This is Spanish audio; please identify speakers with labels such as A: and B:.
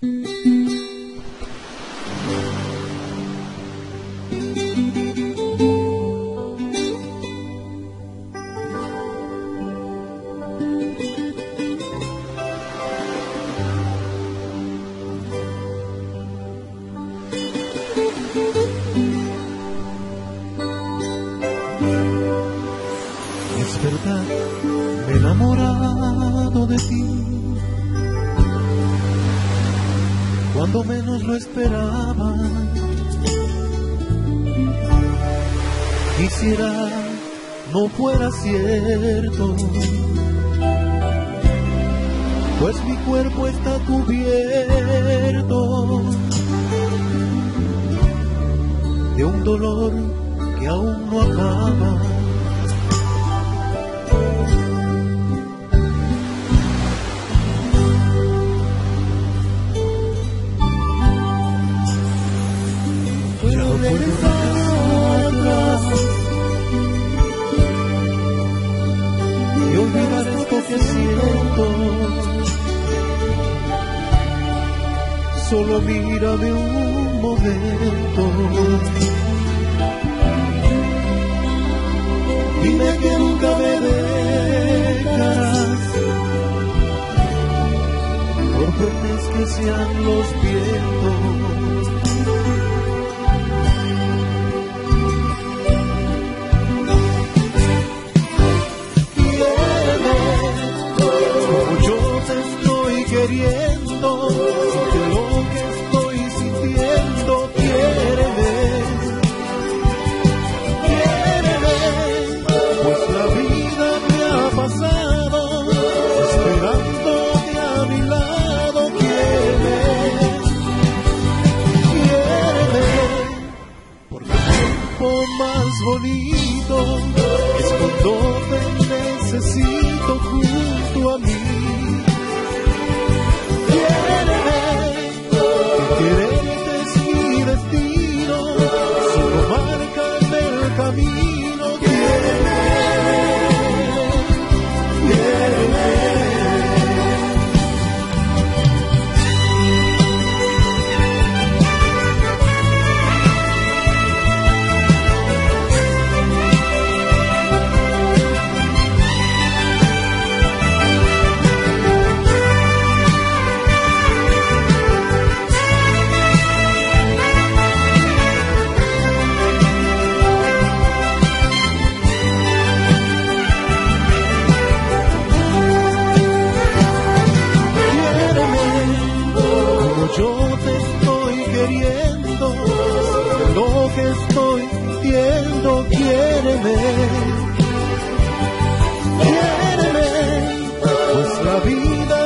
A: Es verdad, me he enamorado de ti cuando menos lo esperaba. Quisiera no fuera cierto, pues mi cuerpo está cubierto de un dolor que aún no acaba. Ya no puedo regresar atrás y olvidar esto que siento. Solo mírame un momento, dime que nunca me dejarás, por fuertes que sean los vientos. Queriendo, que lo que estoy sintiendo, quiéreme, pues la vida me ha pasado esperándote a mi lado, quiéreme, porque el tiempo más bonito es cuando te necesito junto a mí. Quererte es mi destino, solo márcame el camino, quiéreme. Yo te estoy queriendo, lo que estoy sintiendo, quiéreme, pues la vida